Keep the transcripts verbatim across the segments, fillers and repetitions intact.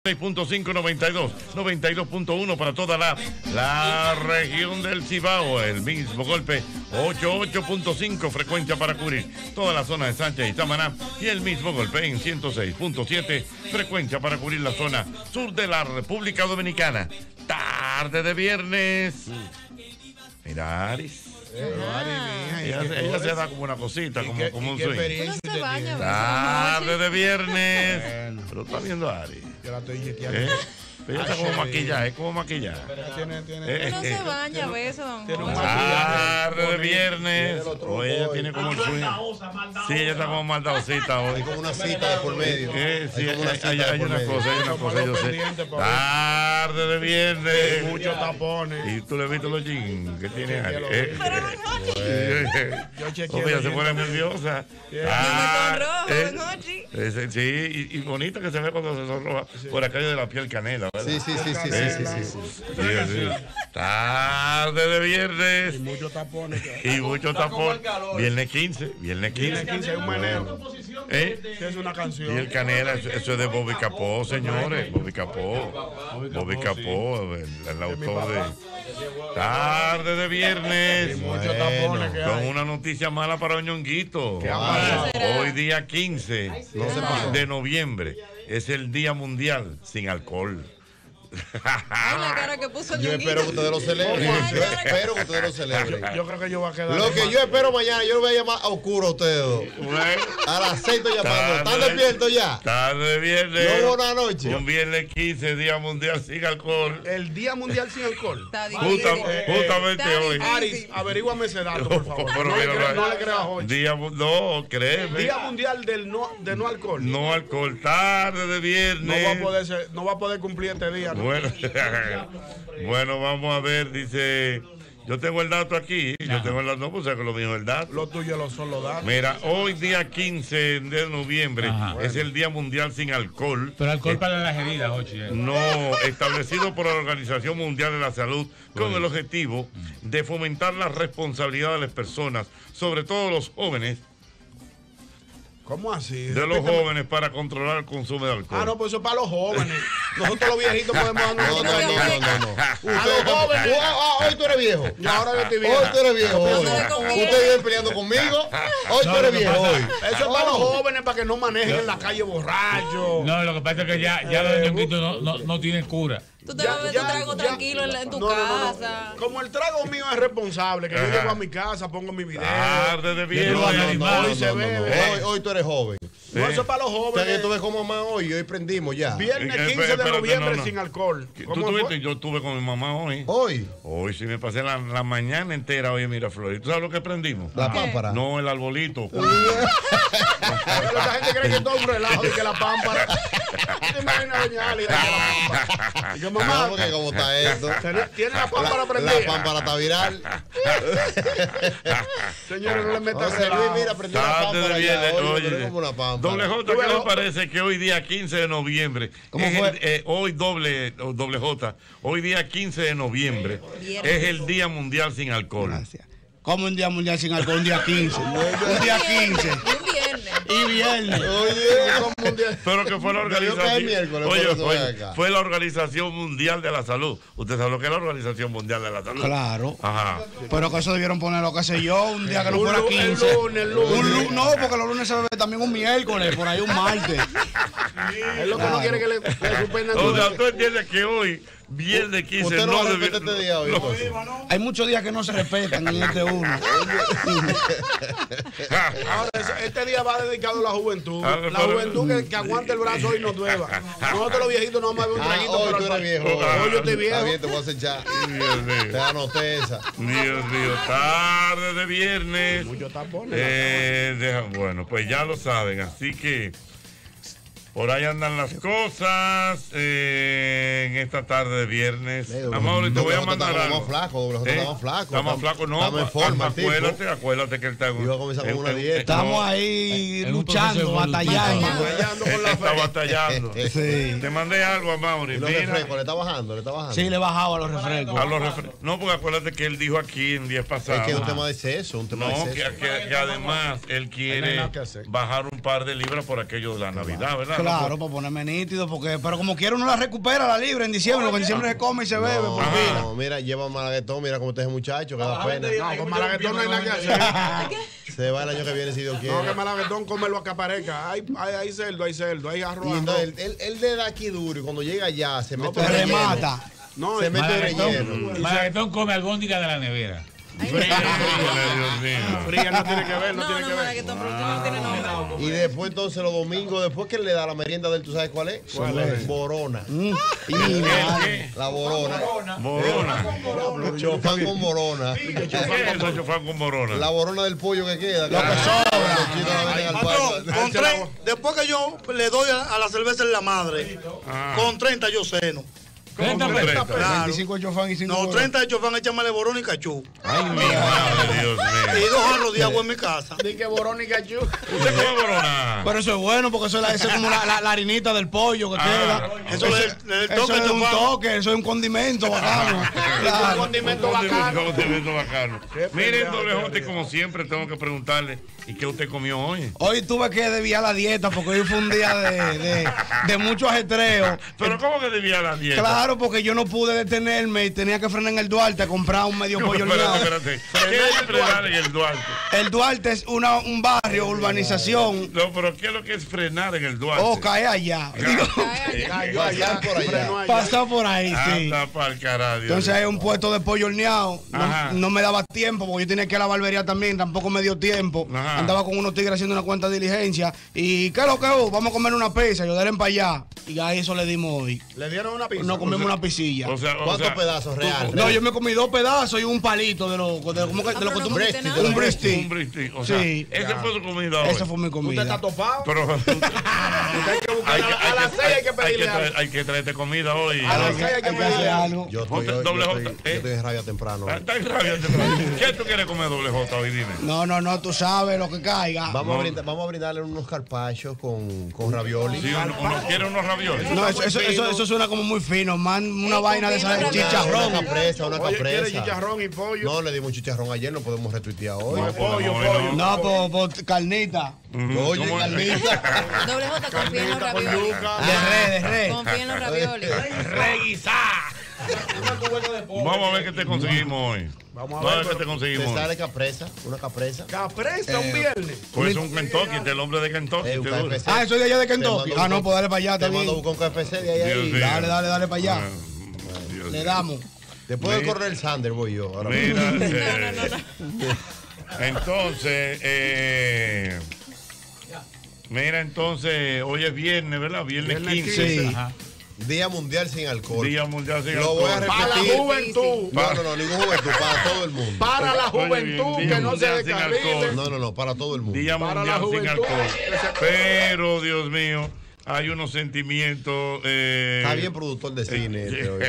seis punto cinco, noventa y dos, noventa y dos punto uno para toda la, la región del Cibao. El mismo golpe, ochenta y ocho punto cinco, frecuencia para cubrir toda la zona de Sánchez y Samaná. Y el mismo golpe en ciento seis punto siete, frecuencia para cubrir la zona sur de la República Dominicana. Tarde de viernes. Mira, Aris. Eh, ah, ella, ella se da como una cosita, como, qué, como un swing. Tarde de viernes. Bueno. Pero está viendo a Ari. Yo la estoy chequeando. ¿Eh? Ella está como maquillada, es como maquillada. Tiene, tiene, eh, no eh, se baña a veces, don Jorge. Tarde de viernes. O ella tiene como el swing. Sí, ella está como maldadosita hoy. Hay como una cita de por medio. Eh, sí, hay, una, hay, hay una cosa, hay una cosa, yo sé. Tarde de viernes. Muchos tapones. Y tú le viste los jeans que tiene Ari. Pero don Jorge. Yo chequeé. Ella se pone nerviosa. Ah, don Jorge. Sí, y, y bonita que se ve cuando se sonroja por aquello de la piel canela, ¿verdad? Sí, sí, sí, sí, sí, sí, sí, sí. Sí, sí. Tarde de viernes. Y muchos tapones. Y muchos tapones. Viernes quince, viernes quince. Viernes quince es un meneo. ¿Eh? Es una canción. Y el canela, eso es de Bobby Capó, señores. Bobby Capó. Bobby Capó, el, el autor de Tarde de viernes. Y muchos tapones que Con hay. una noticia mala para Ñonguito. Hoy día quince de noviembre es el Día Mundial sin alcohol. Ay, la cara que puso el Yo Ñonguito. espero que ustedes lo celebren. Yo espero que ustedes lo celebren. Yo creo que yo voy a quedar. Lo que yo espero mañana, yo lo voy a llamar a oscuro a ustedes dos. Bueno, A las seis estoy llamando. ¿Están Tarde. despiertos ya? tarde de viernes. No hubo una noche. Un viernes quince, Día Mundial sin alcohol. El Día Mundial sin Alcohol. Está Justa- difícil. justamente Está hoy. difícil. Aris, averíguame ese dato, por favor. Pero No le mira, crea- no le creas hoy. Día, mu- no, créeme. Día Mundial del no, de no alcohol. No alcohol, tarde de viernes. No va a poder ser- no va a poder cumplir este día. ¿no? Bueno, bueno, vamos a ver, dice, yo tengo el dato aquí, yo tengo el dato, no, pues sé que lo mío es el dato. Lo tuyo lo son los datos. Mira, hoy día quince de noviembre Ajá. es el Día Mundial sin alcohol. Pero alcohol Eh, para las heridas, Ochi. No, establecido por la Organización Mundial de la Salud con el objetivo de fomentar la responsabilidad de las personas, sobre todo los jóvenes, ¿Cómo así? de los Repíteme. jóvenes para controlar el consumo de alcohol. Ah, no, pues eso es para los jóvenes. Nosotros los viejitos podemos darnos No, no, otra no, idea. no, no, no. A los Ustedes- jóvenes. Ah, ah, hoy tú eres viejo. Y ahora yo estoy Hoy viejo. tú eres viejo. Hoy. Peleándole conmigo. Ustedes viven peleando conmigo. Hoy tú No, eres lo que viejo. pasa- Hoy. Eso es para los jóvenes, para que no manejen en la calle borrachos. No, lo que pasa es que ya, ya los ñonguitos no, no, no tienen cura. Tú te bebes tu trago ya. tranquilo en, la- en tu No, no, no, no. casa. Como el trago mío es responsable, que yo Ajá. llego a mi casa, pongo mi video. Tarde de viernes. No, no, No, no, Hoy no, se no, no, bebe. no. Hoy, hoy tú eres joven. No, eso es para los O sea que jóvenes. tú ves como mamá hoy y hoy prendimos ya. Viernes Eh, eh, quince de espérate, noviembre no, no. sin alcohol. ¿Tú ¿Cómo tuviste? fue? Yo estuve con mi mamá hoy. Hoy. Hoy sí me pasé la, la mañana entera hoy en Miraflores. ¿Tú sabes lo que prendimos? La ¿Qué? pámpara. No, el arbolito. Pero la gente cree que es todo un relajo y que la pámpara. ¿Te imaginas doña Ali? La pámpara. Y yo, No, mamá, porque cómo está esto. ¿tiene- ¿tiene la pámpara La, prendida? la pámpara está viral. Señores, no le metas José Luis, relajo. mira, prendió la Tarde de pámpara viernes. ya. Oye, Oye, pero como una pámpara. doble J, Tú ¿qué ves, le jo- parece que hoy día quince de noviembre? ¿Cómo es fue? el- eh, hoy doble, o doble J, hoy día quince de noviembre Viernes. es el Día Mundial sin alcohol. Gracias. ¿Cómo un día mundial sin alcohol? Un día quince. Un día quince. Y un viernes. Y viernes. Oye, Como un día- Pero que fue la Me dio que es organización. miércoles, Oye, por eso oye, ven acá. fue la Organización Mundial de la Salud. Usted sabe lo que es la Organización Mundial de la Salud. Claro. Ajá. Pero que eso debieron ponerlo, qué sé yo, un día que no Un fuera lu- el quince. lunes, el lunes. Un lu- no, porque los lunes se bebe también un miércoles, por ahí un martes. Es lo que no Claro. quiere que le, le suspendan O su- sea, tú entiendes que hoy, viernes quince, usted no no va a debe- respetar este día hoy, no. entonces. Hay muchos días que no se respetan en este uno. Ahora, ese- este día va dedicado a la juventud. Ah, La pero- juventud que, que aguante el brazo y nos dueva. Nosotros los viejitos no vamos a beber un Ah, traguito. hoy pero tú al- eres viejo. Ah, Hoy yo estoy Está viejo. bien, te voy a acechar. Dios Te mío. anoté esa. Dios mío, tarde de viernes. Muchos tapones. Eh, deja- bueno, pues ya lo saben, así que por ahí andan las cosas eh, en esta tarde de viernes. Amor, te voy a mandar Estamos algo. más flacos, doble J ¿Eh? está más flaco. Estamos flacos, no. Estamos en forma, el tipo. acuérdate, acuérdate que él está en- Iba a comenzar con en- una en- dieta. Estamos no, ahí en un proceso luchando, evolutivo. batallando. Batallando con él la está fe. batallando. Sí. Te mandé algo a Mauri. Y los Mira, refrescos, le está bajando, le está bajando. Sí, le he bajado a los refrescos. a los refre- no, porque acuérdate que él dijo aquí en días Es pasados. que es un tema de exceso, un tema de No, que, exceso. que- que además él No quiere hay nada que hacer. bajar un par de libras por aquello de la Navidad, ¿verdad? Claro, para ponerme nítido, porque, pero como quiera uno la recupera la libre en diciembre, porque en diciembre se come y se bebe. No, por vida. no, mira, lleva Malaguetón, mira cómo está ese muchacho, que da pena. No, con Malaguetón no hay nada que hacer. Se va el año que viene si Dios quiere. No, que Malaguetón come lo que aparezca. Hay, hay, hay cerdo, hay cerdo, hay arroz. Y arroz. entonces él, él, él le da aquí duro y cuando llega allá se mete Se en relleno. remata. No, Se es- mete en Malaguetón, relleno. Malaguetón come albóndiga de la nevera. Dios mío. fría no tiene que ver, no, No, tiene no, que ver. Malaguetón, pero usted no tiene nombre. Y después entonces los domingos, después que él le da la merienda de él, ¿tú sabes cuál es? ¿Cuál es? Borona. Mm. Y ¿Qué? nada. ¿Qué? La borona. Morona. Chofán con borona. ¿Qué es eso, chofán con morona? La borona del pollo que queda. Lo que sobra. Los chinos la venden al Patrón, paso. con tre- después que yo le doy a, a la cerveza en la madre, Ah. con treinta yo ceno. treinta con pesos. treinta? Claro. veinticinco chofán y cinco No, bolos. treinta de chofán, échame borón y cachú. Ay, mi madre, Dios Y mío. dos jarros de agua en mi casa. Di que borón y cachú. ¿Usted come morona? Pero eso es bueno, porque eso es, la- eso es como la, la- la harinita del pollo que Ah. queda. Eso le- le eso toca es el un chofán. toque, eso es un condimento bacano. Un Claro. condimento bacano. Condimento bacano. Qué Miren, pendejo, doble J, Dios. como siempre, tengo que preguntarle, ¿y qué usted comió hoy? Hoy tuve que desviar la dieta porque hoy fue un día de, de, de mucho ajetreo. Pero ¿cómo que debía la dieta? Claro, porque yo no pude detenerme y tenía que frenar en el Duarte a comprar un medio No, pollo espérate, horneado. espérate. ¿Qué es frenar en el Duarte? El Duarte es una, un barrio, urbanización. No, pero ¿qué es lo que es frenar en el Duarte? O cae allá. Digo, Cayó allá, Pasar por allá. frenó allá. pasar por ahí, sí. Anda pa'l carajo. Dios Entonces hay mío. un puesto de pollo horneado. Ajá. No, no me daba tiempo porque yo tenía que ir a la barbería también. Tampoco me dio tiempo. Ajá. Andaba con unos tigres haciendo una cuenta de diligencia. ¿Y qué es lo que hubo? Vamos a comer una pizza. Yo denle para allá. Y a eso le dimos hoy. Le dieron una pizza. No comimos una pisilla. O sea, o ¿Cuántos sea, pedazos real? No, yo me comí dos pedazos y un palito de lo, de, ¿cómo que- de Ah, lo pero que no tú comiste nada. Un Un bristy. bristy. O sea, Sí. esa fue su comida hoy. Esa fue mi Usted comida. está topado. Pero Usted hay que buscar hay a, que, a las seis hay que pedirle traer, algo. hay que traerte comida hoy. A las Hay que, seis hay que hay que hacer pedirle algo. algo. Yo estoy, Jota, yo, doble yo J, estoy, yo ¿eh? estoy en rabia temprano. Ah, está en rabia, ¿qué tú quieres comer, doble J, hoy? Dime. No, no, no, tú sabes lo que caiga. Vamos, No. a brindar, vamos a brindarle unos carpachos con, con ravioli. Si uno, uno quiere unos raviolis. No, eso, eso, eso, eso suena como muy fino, man. Una Ey, vaina de con esa de vino chicharrón. Una capresa, una Oye, quiere capresa. chicharrón y pollo. No, le dimos chicharrón ayer, no podemos retuitear hoy. No, pollo, no, pollo. No, por, por carnita. Oye, ¿Cómo es? Carlita. Doble J, confía en los Carnita con raviolis. yuca. De red, de red. Confía en los raviolis. Vamos a ver qué te conseguimos hoy. Vamos a ver, qué te pero conseguimos Te hoy. sale capresa, una capresa. Capresa un viernes. Pues un Kentucky, este es el hombre de Kentucky. Eh, un seguro. K F C. Ah, eso es de allá de Te Kentucky. mando Ah, no, un- pues dale para allá Te también. mando a buscar un K F C de ahí. Dios ahí. mío. Dale, dale, dale para allá. Ah, Dios Le mío. damos. Después del Mira. coronel Sanders voy yo. Ahora Mira, mismo. eh, entonces, eh, mira, entonces, hoy es viernes, ¿verdad? Viernes Viernes quince. Sí. Ajá. Día Mundial sin alcohol. Día Mundial sin Lo voy a alcohol. Para la repetir. juventud. No, no, no, ningún juventud, para todo el mundo. Para la Oye, juventud bien, que Día no se Mundial sin descarrile. alcohol. No, no, no, para todo el mundo. Día Para la Mundial sin juventud. alcohol. Pero, Dios mío, hay unos sentimientos. Eh, Está bien productor de cine. este hoy.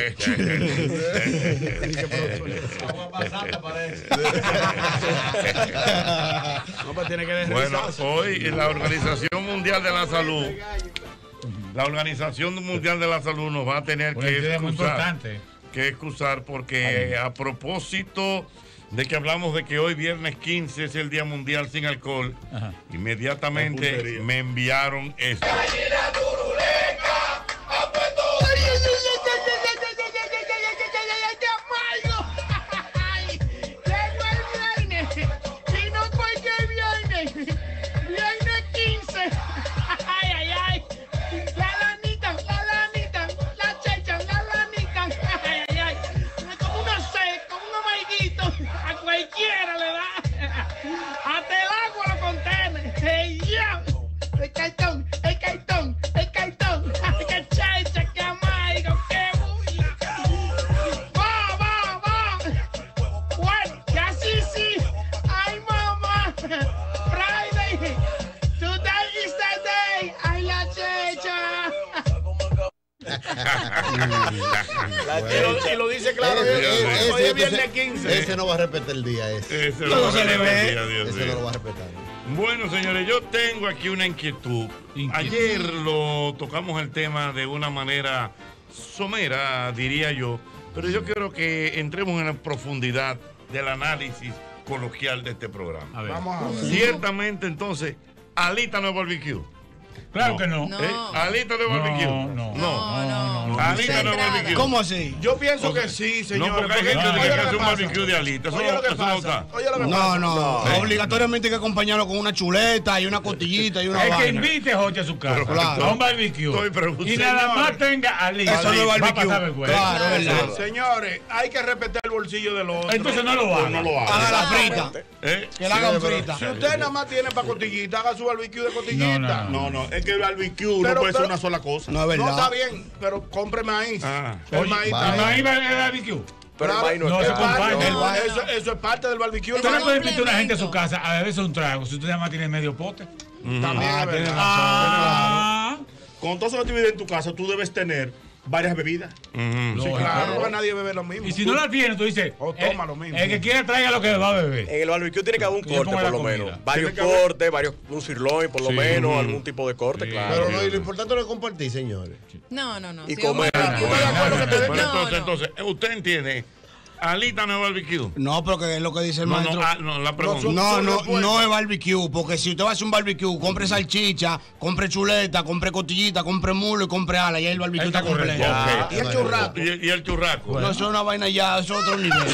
No, pues tiene que Bueno, deslizarse. hoy la Organización Mundial de la Salud, la Organización Mundial de la Salud nos va a tener Una que idea muy excusar, importante. que excusar porque a propósito de que hablamos de que hoy viernes quince es el Día Mundial sin alcohol, Ajá. inmediatamente me enviaron esto. Llegó el viernes y no cualquier viernes, viernes quince. Ay, ay, ay. La lanita, la lanita, la checha, la lanita. Ay, ay, ay. Como una sed, como un amaiguito, a cualquiera le da. Hasta el agua lo contiene. Hey, ya. El cartón, el cartón, el cartón. Ay, qué checha, qué amaigo, qué bulla. Va, va, va. Bueno, ya sí, sí. Ay, mamá. Friday. Today is the day. Ay, la checha. Y lo, y lo dice claro. Ese, hoy- ese, hoy ese, es viernes entonces, quince. ese no va a respetar el día ese. Ese No lo se le va a ve. decir, Dios Ese mío. no lo va a respetar. Bueno, señores, yo tengo aquí una inquietud. Inquietud. Ayer lo tocamos el tema de una manera somera, diría yo, pero yo quiero que entremos en la profundidad del análisis coloquial de este programa. A ver. Vamos a ver. Ciertamente, entonces, alita no es barbecue. Claro que no. No. ¿Eh? Alita de barbecue. No, no. No. No, no, no. Alita de Entrada. barbecue. ¿Cómo así? Yo pienso O sea, que sí, No, señores. porque hay porque- gente oye que lo hace un pasa. barbecue de alita. Eso Oye no lo que eso no pasa. está. Oye lo que No, pasa. no, obligatoriamente hay que acompañarlo con una chuleta y una costillita y una El que vaina. invite a Joche a su casa. Claro. A un barbecue. Estoy preguntando. Y nada Señores. más tenga alita. Eso no es Va a barbecue. pasar vergüenza. Claro, es verdad. Señores, hay que respetar el bolsillo del otro. Entonces no lo haga. No lo haga. Haga la frita. ¿Eh? Que la hagan frita. Si usted nada más tiene para costillita, haga su barbecue de costillita. No, No, no, es que el barbecue no Pero- puede ser pero- una sola cosa. No es No, está verdad. bien, pero compre maíz. Ah. El Oye, maíz ¿el está ahí. maíz va al barbecue? Pero el Claro, maíz no No, es eso es caro. parte- acompaña. el- No, eso, no. eso es parte del barbecue. Usted no Está puede invitar a una gente a su complemento. casa a beberse un trago si usted nada más tiene medio pote. bien, Ah, es tiene verdad. Ah, Con todas las actividades en tu casa, tú debes tener varias bebidas. Ujú. Sí, lógico. claro, porque nadie bebe lo mismo. Y si no la tiene, tú dices, O eh, toma lo mismo. el que quiera traiga lo que va a beber. En el barbecue tiene que haber un Yo corte, pongo la por lo comida. menos. Varios Tiene que haber- cortes, varios, un sirloin, por lo Sí. menos, Ujú. algún tipo de corte, Sí. claro. Pero no, y lo importante no es compartir, señores. No, no, no. Y Si comer. vamos a ¿Tú estás de barbecue- acuerdo que te Pero den? No, entonces, no. entonces, ¿usted entiende? Alita no es barbecue. No, pero que es lo que dice el No, maestro. no, ah, no, la pregunta. No, Son no, repuestos. no es barbecue, porque si usted va a hacer un barbecue, compre salchicha, compre chuleta, compre costillita, compre mulo y compre ala, y ahí el barbecue Está está completo. correcto. Ok. Y el churrasco. Y, y el churrasco. No, eso es una vaina ya, eso es otro nivel.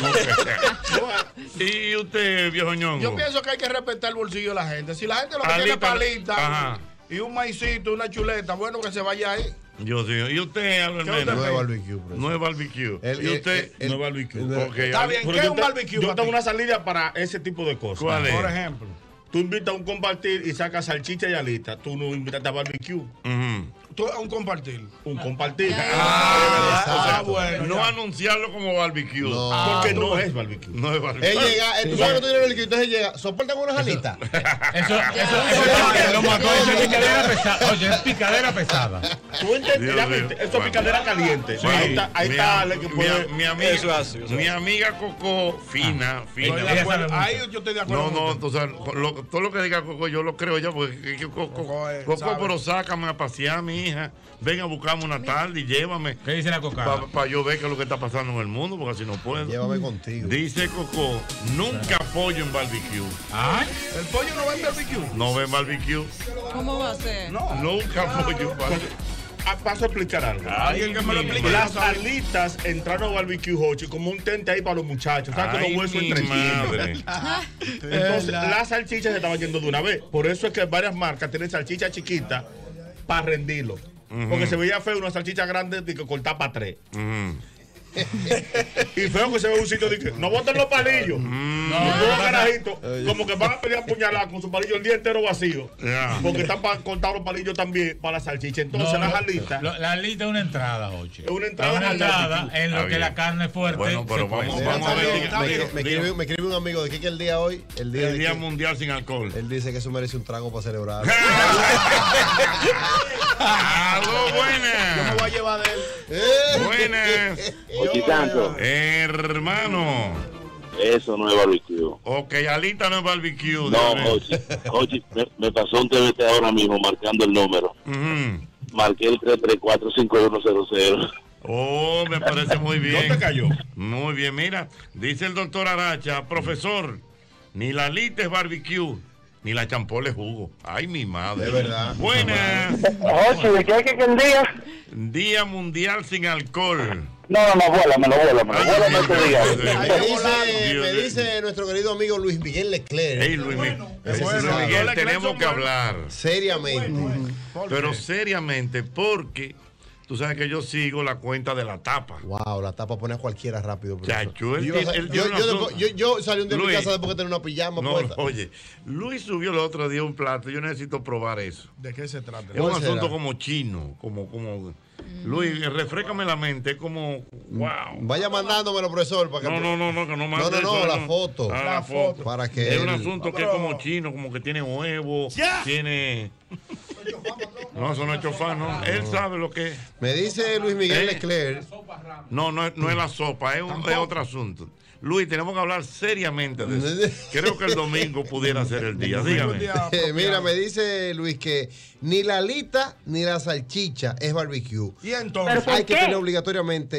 Y usted, viejo ñongo. Yo pienso que hay que respetar el bolsillo de la gente. Si la gente lo que Alita- tiene palita Ajá. y un maicito, una chuleta, bueno, que se vaya ahí. Yo sí. ¿Y usted, Albert ¿Qué Mena? usted No es ve? barbecue, profesor. No es barbecue. El- ¿Y el- usted? el- no es barbecue. el- Ok, Está bien, Pero ¿qué es yo un te- barbecue? Yo para tengo ti? una salida para ese tipo de cosas. ¿Cuál es? Por ejemplo. Tú invitas a un compartir y sacas salchicha y alita. Tú no invitas a barbecue. Ujú. Tú, a un compartir. Un compartir. Ya. Ah, Ah, o sea, bueno, no ya. anunciarlo como barbecue. No. Porque Ah, no tú- es barbecue. No es barbecue. Él llega, eh, tú sabes que tú tienes el que entonces llega, soportan unas alitas. Eso, eso, eso, lo mató. Eso es picadera pesada. Oye, es picadera pesada. Tú entiendes, Dios ya mío. viste, eso es picadera caliente. Sí. Ahí está, ahí Mi está am- Ale que mi puede. am- mi amiga, Eso es así, eso es mi así. amiga Coco, fina, Estoy fina. de Ella acuerdo. sabe Ahí mucho. yo estoy de acuerdo. No, no, con usted. o sea, lo- todo lo que diga Coco yo lo creo ya, porque que- que Coco, Coco es- Coco, sabe. pero sácame a pasear, mi hija. Ven a buscarme una tarde y llévame ¿Qué dice la cocada? para yo ver qué es lo que está pasando en el mundo, porque así no puedo. Llévame contigo. Dice Coco, nunca apoyo en barbecue. Ay, El pollo no va en barbecue. No ven barbecue, ¿Cómo va a ser? No. nunca apoyo en barbecue. Ah, paso a explicar algo. Alguien que me lo explique. Las alitas entraron a barbecue Hochi como un tente ahí para los muchachos. ¿Sabes que Ay, los huesos mi entretienen? madre. Entonces, las salchichas se estaban yendo de una vez. Por eso es que varias marcas tienen salchichas chiquitas para rendirlo. Porque se veía feo una salchicha grande de que cortar para tres. Ujú. Y feo que se ve un sitio de que no boten los palillos. Mm. No, los carajitos, como que van a pelear puñaladas con su palillo el día entero vacío. Ya. Porque están para cortar los palillos también para la salchicha. Entonces, no, las lo- alitas. lo- la alita es una entrada, Oche. Es una entrada Es una al entrada barbecue. en lo Está que bien. la carne es fuerte. Bueno, pero se vamos- cuece. vamos a ver, Me- diga- me, diga- me diga. escribe, me escribe un amigo de que el día hoy, el día, El de Día que- Mundial sin alcohol. él dice que eso merece un trago para celebrar. ¡Aló, Yo me buenas! voy a llevar de él. Buenas, Ochi Santo, hermano. eso no es barbecue. Ok, alita no es barbecue. No, dime. Ochi, Ochi, me, me pasó un T V T ahora mismo marcando el número. Ujú. Marqué el tres tres cuatro cinco uno cero cero. Oh, me parece muy bien. ¿Dónde cayó? Muy bien, mira, dice el doctor Aracha, profesor, ni la alita es barbecue, ni la champola es jugo. Ay, mi madre. Es verdad. Buenas. Ochi, ¿de qué hay que el día? Día Mundial sin alcohol. No, no, no, vuélamelo, vuélamelo, vuélame este día. Me dice, Dios me mío. dice nuestro querido amigo Luis Miguel Leclerc. Hey, Luis, Miguel, Ese Luis sí Miguel, sabe. Leclerc tenemos son que buenos. hablar, Seriamente. pero seriamente, porque tú sabes que yo sigo la cuenta de la tapa. Wow, la tapa pone a cualquiera rápido. profesor. Chacho, él yo, tiene- iba a- él yo, tiene una yo, zona- después- yo- yo salí un día de mi Luis. casa después de tener una pijama No, puesta. oye, Luis subió el otro día un plato, yo necesito probar eso. ¿De qué se trata? Es un ¿Cuál asunto será? como chino, como, como. Luis, refrescame la mente, es como. Wow. Vaya mandándomelo, profesor, para que No, no, no, no, que no No, mande no, no, eso, la no. foto. Ah, La la foto. foto. Para que Es un él- asunto que es como chino, como que tiene huevo, tiene. No, eso no es chofán, no. Él sabe lo que es. Me dice Luis Miguel Eh. Leclerc. No, no es, no es la sopa, es, un, es otro asunto. Luis, tenemos que hablar seriamente de eso. Creo que el domingo pudiera ser el día. Dígame. Eh, Mira, me dice Luis que ni la alita ni la salchicha es barbecue. Y entonces, Hay que tener obligatoriamente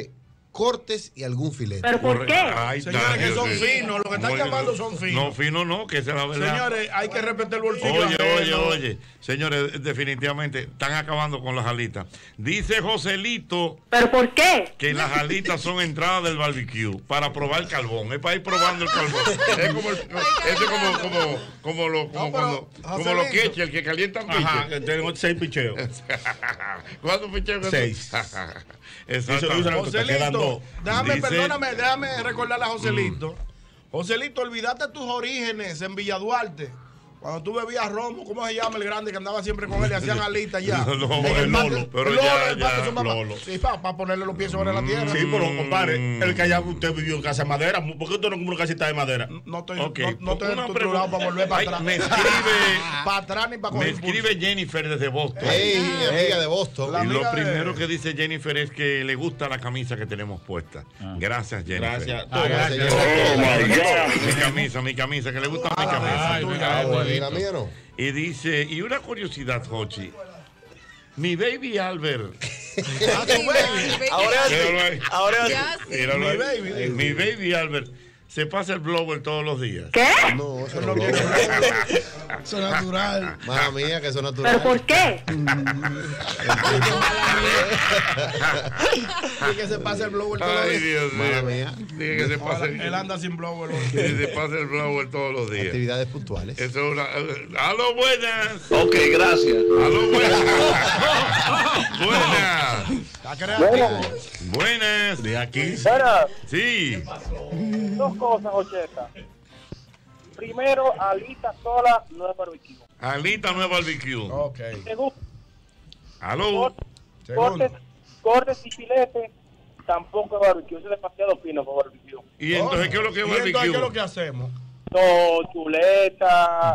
cortes y algún filete. ¿Pero por qué? Ahí está, Señores, que Dios son mío. finos, lo que están Muy llamando bien. son finos. No, fino no, que esa es la verdad. Señores, hay que respetar el bolsillo. Oye, ajeno. oye, oye. Señores, definitivamente están acabando con las alitas. Dice Joselito. ¿Pero por qué? Que las alitas son entradas del barbecue para probar el carbón. Es para ir probando el carbón. Es como, el- es como, como, como, lo, como, cuando, como los queches, el que calientan piche. Ajá, que tengo seis picheos. ¿Cuántos picheos? Seis. Exactamente. Joselito, déjame, Dice- perdóname, déjame recordarle a Joselito. Joselito, olvídate tus orígenes en Villa Duarte. Cuando tú bebías romo, ¿cómo se llama el grande que andaba siempre con él y hacían alitas ya? No, no, En el patio- Lolo, pero el Lolo, ya, el patio ya, de su mamá. Lolo. Sí, para ponerle los pies sobre la tierra. Sí, pero compadre, el que allá usted vivió en casa de madera, ¿por qué usted no compró una casita de madera? No estoy, Ok, no, no estoy una estructurado para volver para Ay, atrás. me escribe- para atrás ni para Me coger impulso. escribe Jennifer desde Boston. Ey, amiga de Boston. La Y lo amiga de- primero que dice Jennifer es que le gusta la camisa que tenemos puesta. Gracias, Jennifer. Gracias. Ah, gracias. Mi camisa, mi camisa, que le gusta mi camisa. Ay, tuya, mira, eh, bonito. Y la mía no. Y dice, y una curiosidad, Jochi. Mi baby Albert. Ah, tu baby. Ahora Míralo ahí. sí. Ahora sí. Ya sí. Míralo Mi ahí. baby. Mi baby Albert se pasa el blower todos los días. ¿Qué? No, eso No no. tiene Eso es natural. Mamma mía, que eso es natural. ¿Pero por qué? Y que se pase el blower todos los Ay, días. Dios Mala mío. mía. Dije que se pase, Él anda sin blower. que se pase el blower todos los días. Actividades puntuales. Eso es una. ¡A lo buenas! Ok, gracias. ¡A lo buenas! ¡Buenas! Está creativo. ¡Buenas! De aquí. Mira, Sí. dos cosas, Ocheta. Primero, alita sola no es barbecue. Alita no es barbecue. Ok. Segundo, ¡Aló! cortes, cortes y filetes tampoco es barbecue. Eso es demasiado fino para barbecue. ¿Y entonces qué es lo que es ¿Y entonces qué es lo barbecue? que hacemos? No, chuleta,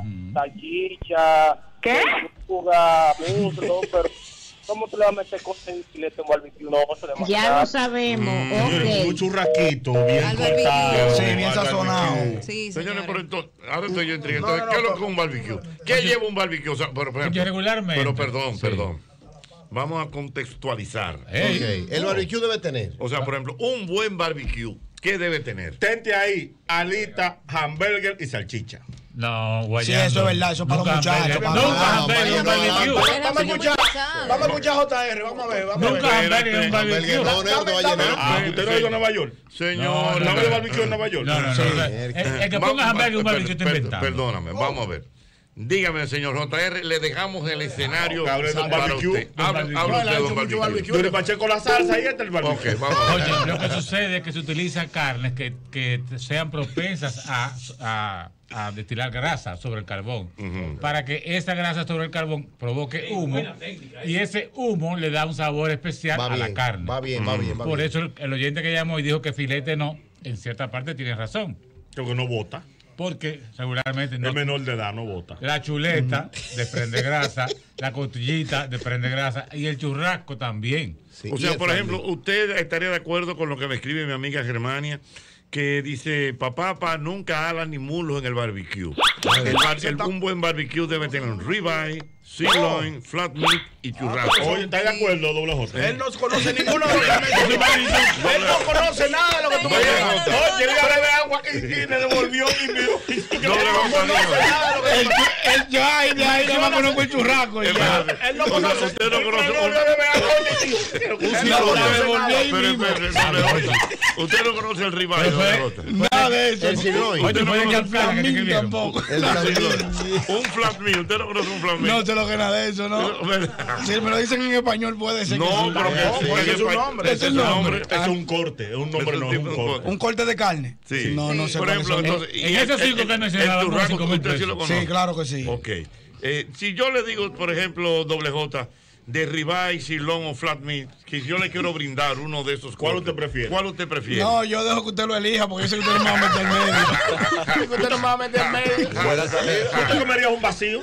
salchicha, ¿Qué? lechuga, muslo, pero ¿cómo tú le vas a meter cortes y filetes en barbecue? No, eso es demasiado. Ya lo sabemos. Señores, un churrasquito bien Al cortado. barbecue. Sí, bien al sazonado. barbecue. Sí, Señores, señores. pero entonces, ahora estoy yo intrigado. No, Entonces, no, ¿qué es lo no, que es un barbecue? ¿Qué lleva un barbecue? O sea, por por ejemplo, Oye, regularmente. Pero perdón, Sí. perdón. Vamos a contextualizar. Ey. Ok, el barbecue debe tener. O sea, por ejemplo, un buen barbecue, ¿qué debe tener? Tente ahí, alita, hamburger y salchicha. No, Sí, guayando. eso es verdad, eso es para los Nunca muchachos, hamburger. para- Nunca Ah, hamburger en un vaya, no, barbecue. Vamos a Era escuchar, muy pesado. vamos a escuchar J R, vamos a ver, vamos a ver. Nunca hamburger en un Hamburger barbecue. no, negro, te va a Dame, llenar. Ah, ¿usted no ha ido a Nueva York? Señor, ¿No ha ido a barbecue en Nueva York? No, no, no. Sí. El, el que ponga hamburger en un barbecue está Per- inventando. Perdóname, vamos a ver. Dígame, señor J R, le dejamos el escenario Que hable de un para barbecue, usted. de un Hable, barbecue. hable No, él usted ha de hecho un mucho barbecue. barbecue. Dure Pacheco con la salsa y este es el barbecue. Ok, vamos a ver. Oye, lo que sucede es que se utiliza carnes que, que sean propensas a, a, a destilar grasa sobre el carbón, para que esa grasa sobre el carbón provoque humo y ese humo le da un sabor especial Va a la bien, carne. va bien, va bien, va Por bien. eso el, el oyente que llamó y dijo que filete no, en cierta parte tiene razón, Creo que no vota. porque regularmente no. Es menor de edad, no vota. La chuleta desprende grasa, la costillita desprende grasa y el churrasco también. Sí, O y sea, el por flan ejemplo, usted estaría de acuerdo con lo que me escribe mi amiga Germania, que dice, papá, papá, nunca alas ni mulos en el barbecue. El bar- el- un buen barbecue debe tener un ribeye, sirloin, flat meat y churrasco. Oye, ¿estás de acuerdo, doble J? Él no conoce ninguno de los elementos. Él no conoce nada de lo que tú me Doble digas. J. Oye, le de agua y, y le devolvió y miró. Doble J, no. El, el, yo ahí, de ahí nada más conozco el churrasco. y ya. Espérate. Él no O sea, conoce. usted no conoce No, un- no bebe agua, tío. un Él no sirloin. conoce devolvió nada. ahí Pero, mismo. espere, doble J. Usted no conoce el ribeye, Pero doble fue- J. Nada de eso. El sirloin. Oye, no pueden conoce que Flan que te meat escribieron. tampoco. El flan Un flat meat, usted no conoce un flat meat. No te lo que nada de eso, ¿no? Si me lo dicen en español puede ser que No, sí. pero que No, sí, porque que es un pa- nombre. ese es un nombre. Es un corte, es un nombre, Es un no es tipo un de corte. corte. Un corte de carne. Sí. No, no sé Por cuáles ejemplo, son. entonces. En y esos el- cinco el- que mencionaba, el como churrasco, cinco mil usted sí lo pesos. conoce. Sí, claro que sí. Ok. Eh, si yo le digo, por ejemplo, doble J, de ribeye, sirloin o flat meat, que yo le quiero brindar uno de esos. ¿Cuál cortes, usted prefiere? ¿Cuál usted prefiere? No, yo dejo que usted lo elija porque yo sé que usted no me va a meter en medio. Usted no me va a meter en medio. Buena salida. ¿Usted comería un vacío?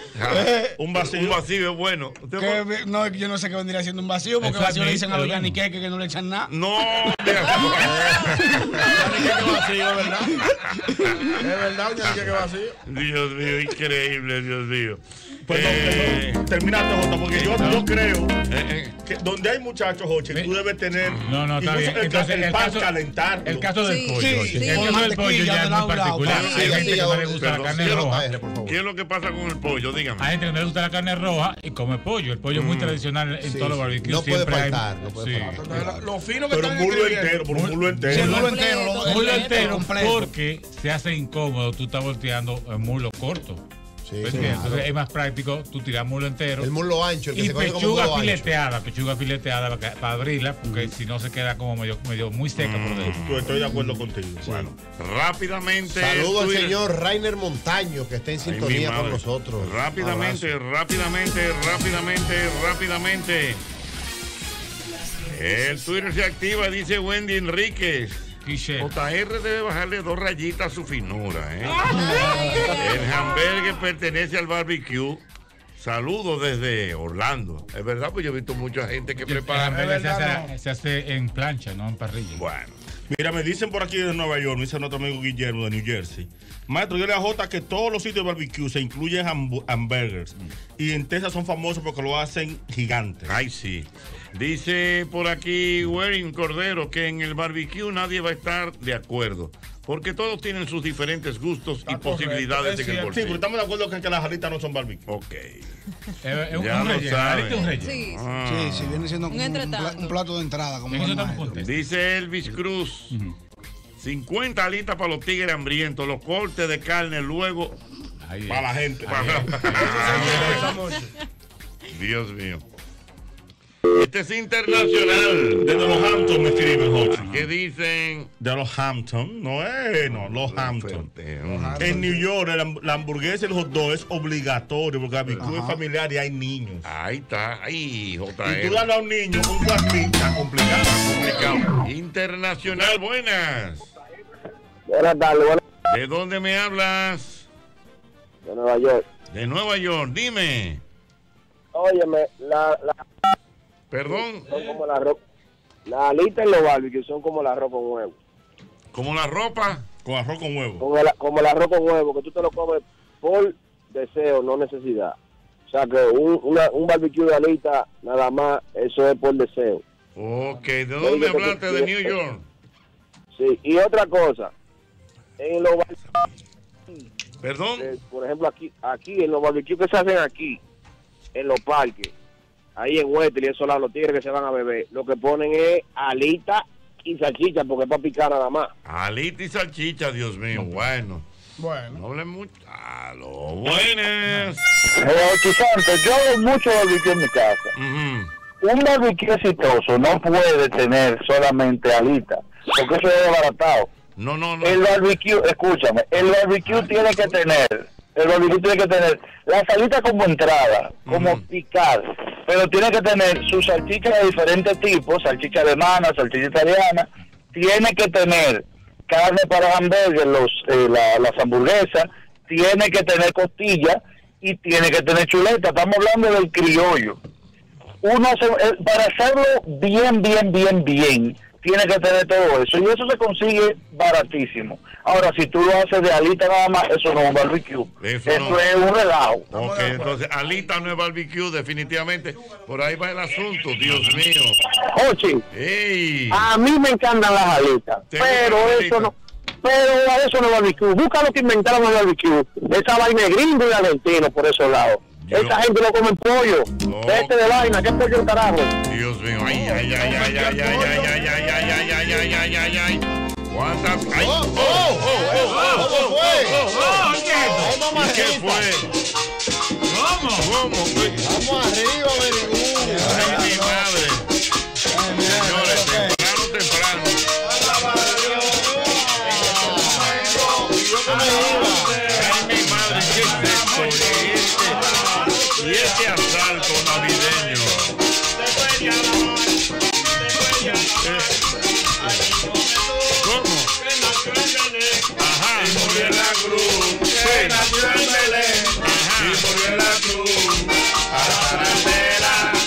Un vacío. Un vacío es bueno. ¿Usted Que, puede- no, yo no sé qué vendría siendo un vacío porque El vacío le flat dicen a meat, los el yaniqueques que no le echan nada. No, mira. Qué vacío, es verdad. Es verdad, ya que vacío. Dios mío, increíble, Dios mío. Perdón, Eh, perdón. Terminaste, Jota, porque yo, no. yo creo eh, eh. que donde hay muchachos, Jochi, tú debes tener. No, no, está incluso bien. El, Entonces, el, el pan caso- calentarlo. El caso del Sí, pollo. sí, Jochi. sí, el con caso del pollo mantequilla ya de es muy lado a lado, particular. claro. Hay Sí, gente sí, que no le pero- gusta la pero carne sí, roja. A R, por favor. ¿Qué es lo que pasa con el pollo? Dígame. Hay gente que no le gusta la carne roja y come pollo. El pollo es muy tradicional en Sí, todos los sí. barbecues. No puede Siempre hay- faltar, no puede sí. faltar. Entonces, la- Lo fino que Pero están mulo escribiendo. entero, por un mulo Sí, entero. el mulo Completo, entero. lo- el- Mulo el- entero completo. porque se hace incómodo. Tú estás volteando el mulo corto. Sí, ¿Me sí, entiendes? claro. Entonces es más práctico tú tirar mulo entero. El muslo ancho, el que Y se conoce como pechuga muslo ancho. fileteada, pechuga fileteada para, para abrirla, porque si no se queda como medio, medio muy seca por dentro. Tú, Estoy de acuerdo contigo. Bueno, Rápidamente. Saludos al Twitter. señor Rainer Montaño, que está en Ay, mi sintonía con madre. nosotros. Rápidamente, Abrazo. rápidamente, rápidamente, rápidamente. El Twitter se activa, dice Wendy Enríquez. Quiche. J R debe bajarle dos rayitas a su finura. ¿eh? El hamburger pertenece al barbecue. Saludos desde Orlando. Es verdad, pues yo he visto mucha gente que El prepara. hamburger se, verdad, hace, se hace en plancha, no en parrilla. Bueno, mira, me dicen por aquí de Nueva York, me dice nuestro amigo Guillermo de New Jersey. Maestro, yo le a Jota que todos los sitios de barbecue se incluyen hambu- hamburgers. Y en Texas son famosos porque lo hacen gigantes. ay sí. Dice por aquí Werin Cordero que en el barbecue nadie va a estar de acuerdo. Porque todos tienen sus diferentes gustos y correcto, posibilidades es en el cierto. Sí, bolsillo. pero estamos de acuerdo que, que las alitas no son barbecue. Ok. Es, es un, Ya un lo relleno, saben. ahorita un relleno. Sí. Ah. Sí, sí, viene siendo Un como un, pla- entretanto. un plato de entrada. Como En eso el estamos maestro. contentos. Dice Elvis Cruz. cincuenta alitas para los tigres hambrientos, los cortes de carne luego. Ahí es. Para la gente. Dios mío. Este es internacional. Desde los Hamptons me escriben, Jochi. ¿Qué dicen? De los Hamptons, no es, no, los Hamptons. En New York, el ham- la hamburguesa y los hot dogs es obligatorio porque el barbecue es familiar y hay niños. Ahí está. Ahí, J Y tú R. darle a un niño un cuartita complicado. Complicado. Internacional, buenas. Buenas tardes, buenas ¿De dónde me hablas? de Nueva York. De Nueva York, dime. Óyeme, la, la, Perdón, son como la ropa. Las alitas en los barbecues son como el arroz con huevo. como la ropa. Con arroz con huevo. Como el, como el arroz con huevo, que tú te lo comes por deseo, no necesidad. O sea que un, una, un barbecue de alitas, nada más, eso es por deseo. Ok, ¿de dónde me hablaste? De New York. Sí, y otra cosa, en los barbecues, Perdón. eh, por ejemplo, aquí, aquí en los barbecues que se hacen aquí, en los parques, ahí en Huestel y esos lados, los tigres que se van a beber, lo que ponen es alita y salchicha, porque es para picar nada más. Alita y salchicha, Dios mío. Bueno, Bueno. no hablen mucho. A lo buenas. Santo, yo hago mucho barbecue en mi casa. Ujú. Un barbecue exitoso no puede tener solamente alitas, porque eso es desbaratado. No, no, no. El barbecue, escúchame, el barbecue tiene que tener, el barbecue tiene que tener la salita como entrada, como Ujú. picar, pero tiene que tener su salchicha de diferentes tipos, salchicha alemana, salchicha italiana, tiene que tener carne para hamburgues, los, eh, la- las hamburguesas, tiene que tener costilla y tiene que tener chuleta. Estamos hablando del criollo. Uno hace, eh, para hacerlo bien, bien, bien, bien, tiene que tener todo eso. Y eso se consigue baratísimo. Ahora, si tú lo haces de alita nada más, eso no es un barbecue. Eso Eso, no. es un relajo. Ok, entonces alita no es barbecue, definitivamente. Por ahí va el asunto, Dios mío. Ochi, ¡Ey! a mí me encantan las alitas, ¿Te pero gustan las eso alitas? no... Pero eso no es barbecue. Busca lo que inventaron el barbecue. Esa vaina es gringo y argentino por esos lados. Yo- Esa gente no come pollo. No. Vete de vaina, ¿qué pollo el carajo? Dios mío, ay, ay, ay, ay, ay, ay, ay, ay, ay, ay, ay, ay, ay, ay, ay, ay. ¿Cuántas? Ay, Oh, oh, oh, oh, oh, oh, ¿cómo fue? oh, oh, oh, Ay, ¿Y mamacita. qué fue? ¿Cómo? ¿Cómo? Uy, Vamos arriba, Berigú. ay, mi madre. Señores, temprano, temprano. Ay, mi madre, ¿qué es esto? Y este, y este asalto navideño. ¿Cómo? Ajá, y murió en la cruz. Que nació en Belén. Ajá, y murió en la cruz. Hasta la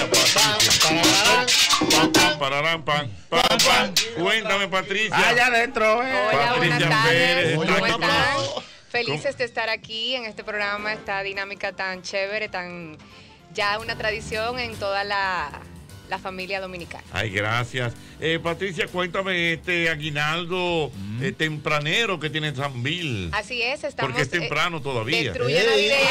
Patricia. Pararán, pam, pam, pam. Cuéntame, Patricia. Allá adentro, eh. Hola, buenas Patricia tardes. Pérez, ¿Cómo está aquí con están? nosotros. Felices de estar aquí en este programa, esta dinámica tan chévere, tan ya una tradición en toda la, la familia dominicana. Ay, gracias. Eh, Patricia, cuéntame este aguinaldo eh, tempranero que tiene Sanvil. Así es, estamos. Porque es temprano eh, todavía. de trulla navideña.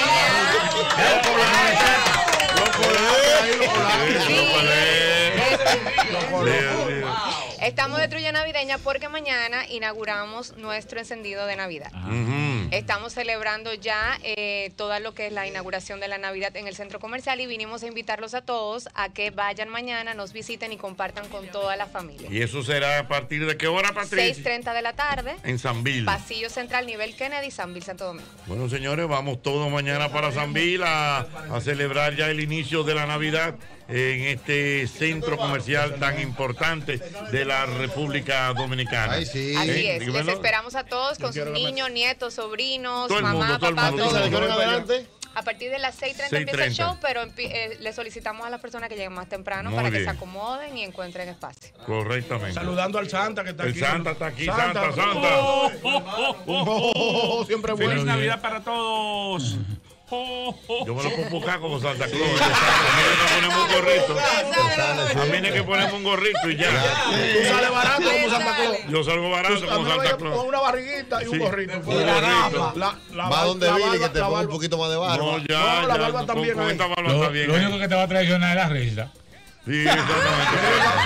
Estamos de trulla navideña porque mañana inauguramos nuestro encendido de Navidad. Ujú. Estamos celebrando ya eh, todo lo que es la inauguración de la Navidad en el centro comercial y vinimos a invitarlos a todos a que vayan mañana, nos visiten y compartan con toda la familia. ¿Y eso será a partir de qué hora, Patricia? seis treinta de la tarde, En Sanvil. Pasillo Central, nivel Kennedy, Sanvil, Santo Domingo. Bueno, señores, vamos todos mañana para Sanvil a, a celebrar ya el inicio de la Navidad en este centro comercial tan importante de la República Dominicana. Ay, sí. Así ¿Eh? es, Dímelo. les esperamos a todos con sus niños, nietos, sobrinos, Todo el mamá, mundo, todo el papá, mundo, todos. todo el mundo. adelante? A partir de las seis treinta empieza el seis treinta. show, pero empi- eh, le solicitamos a las personas que lleguen más temprano Muy para que bien. se acomoden y encuentren espacio. Correctamente. Saludando al Santa que está El aquí. Santa está aquí, Santa, Santa. Oh, oh, siempre bueno. Feliz Navidad para todos. Yo me lo puedo buscar como Santa Claus. A mí no ponemos un gorrito. A mí no es que ponemos un gorrito y ya. Tú sales barato como Santa Claus. Yo salgo barato A como mí me Santa vaya Claus. con una barriguita y un Sí, gorrito. un gorrito. La, la, Va donde la Billy barba- que te la ponga un barba- poquito más de barba. No, ya, No, la ya. barba con- también con ahí. esta barba Lo, está bien. lo ahí. único que te va a traicionar es la risa. Sí, exactamente.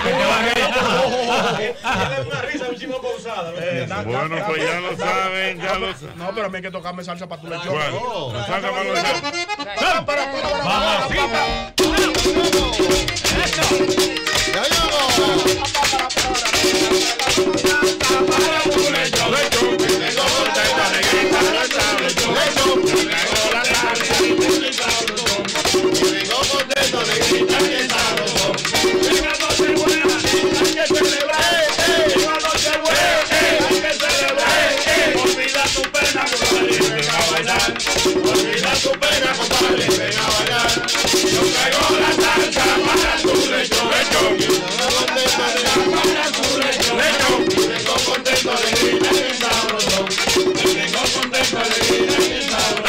Una risa un chingo pausada. Eh, da- Bueno, da- pues da- ya lo saben, ya lo saben. No, pero a mí hay que tocarme salsa para tu lechón. ¿Cuál? No. La salsa para los lechones. Para, para, para, para, Mamacita. ¡Ya llegó! Olvida tu pena, compadre, ven a bailar. Yo traigo la salsa para tu lechón. Para tu lechón. Vengo contento, alegría y sabroso. Vengo contento, alegría y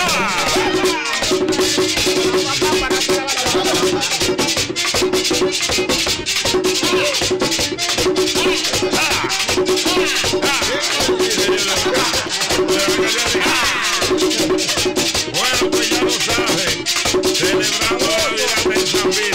Bueno, pues ya lo saben. Celebrando la Navidad en Sanvil.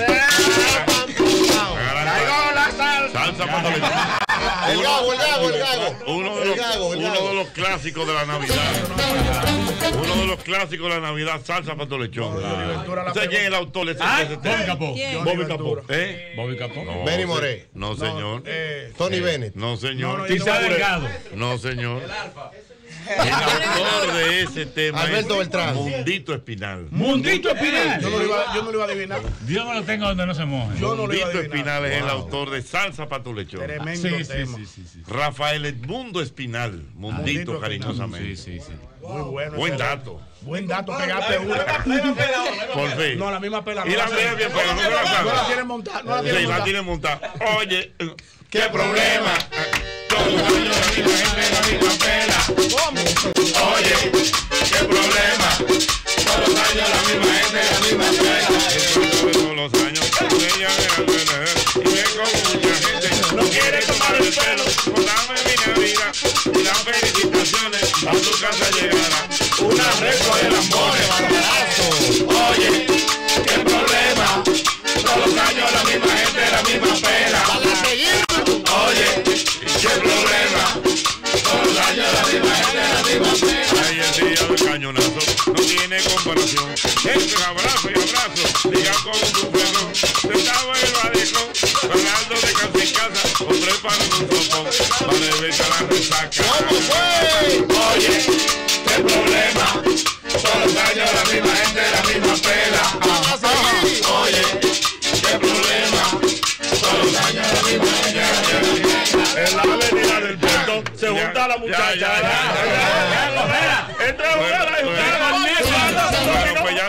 traigo la salsa. Salsa para los El gago, el gago, el gago. Uno de El los, gago, el uno gago. de los clásicos de la Navidad. Uno de los clásicos de la Navidad, salsa para tu lechón. ¿Usted quién es el autor de ese Ah, de ese tema? Bobby Capó. ¿Quién? Bobby Capó. ¿Eh? Bobby Capó. No, Benny se- Moré. No, señor. Eh, Tony Bennett. No, señor. No, no, Quizá Delgado. No, señor. El autor de ese tema Alberto es Beltrán. Mundito Espinal. Mundito Espinal. yo, no lo iba, yo no lo iba a adivinar. Dios me lo tenga donde no se moje. Yo no lo iba a Mundito adivinar. Espinal es el autor de Salsa para tu lechón. Tremendo Sí, sí, tema. sí, sí, sí. Rafael Edmundo Espinal. Mundito, Mundito cariñosamente. Sí, sí, sí. Muy bueno. Buen ese dato. Buen dato, pegaste una. Por fin. No, la misma pela. Y la no pela bien pega, no se la No sabe. la tiene montada. No la tiene Sí, la montada. tiene montada. Oye, ¿qué problema? Todos los años la misma gente, la misma pela. Oye, ¿qué problema? Todos los años la misma gente, la misma pela. Todos los años, ella y ven con mucha gente. No quiere tomar el pelo, pues dame mi Navidad. Y las felicitaciones a tu casa llegará. Una recua de lambones, barbarazo. Oye, ¿qué problema? Todos los años la misma gente, la misma pela. Oye, ¿qué problema? Todos los años la misma gente, la misma pela. Ay, el día del cañonazo no tiene comparación. Este abrazo y abrazo, diga con tu perdón. Sentado en el balcón, hablando de casa en casa, o preparando un sopón para evitar la resaca. Oye, ¿qué problema? Todos los años la misma gente, la misma pela. Oye, ¿qué problema? Todos los años la misma gente, la misma pela. En la avenida del puerto se junta la muchacha. Entre una y una. Bueno, pues ya lo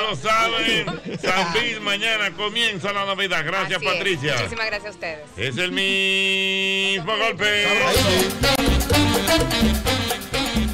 lo saben. San Luis, mañana comienza la Navidad. Gracias, Así es. Patricia. Muchísimas gracias a ustedes. Es el mismo golpe.